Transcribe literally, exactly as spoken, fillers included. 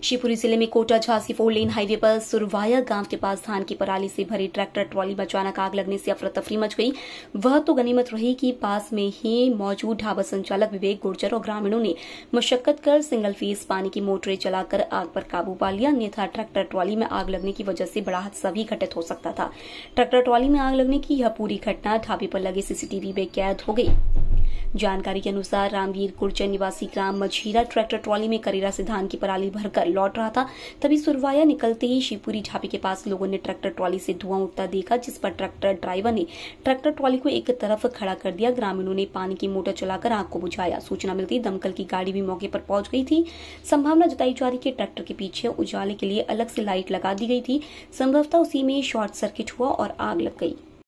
शिवपुरी जिले में Kota Jhansi four lane highway पर सुरवाया गांव के पास धान की पराली से भरी ट्रैक्टर ट्रॉली में अचानक आग लगने से अफरा तफरी मच गई। वह तो गनीमत रही कि पास में ही मौजूद ढाबा संचालक विवेक गुर्जर और ग्रामीणों ने मशक्कत कर सिंगल फेस पानी की मोटरें चलाकर आग पर काबू पा लिया, अन्यथा ट्रैक्टर ट्रॉली में आग लगने की वजह से बड़ा हादसा भी घटित हो सकता था। ट्रैक्टर ट्रॉली में आग लगने की यह पूरी घटना ढाबे पर लगे सीसीटीवी में कैद हो गई। जानकारी के अनुसार रामवीर गुर्जर निवासी ग्राम मझीरा ट्रैक्टर ट्रॉली में करेरा से धान की पराली भरकर लौट रहा था। तभी सुरवाया निकलते ही शिवपुरी ढाबे के पास लोगों ने ट्रैक्टर ट्रॉली से धुआं उठता देखा, जिस पर ट्रैक्टर ड्राइवर ने ट्रैक्टर ट्रॉली को एक तरफ खड़ा कर दिया। ग्रामीणों ने पानी की मोटर चलाकर आग को बुझाया। सूचना मिलती दमकल की गाड़ी भी मौके पर पहुंच गई थी। संभावना जताई जा रही कि ट्रैक्टर के पीछे उजाले के लिए अलग से लाइट लगा दी गई थी। संभवतः उसी में शॉर्ट सर्किट हुआ और आग लग गई।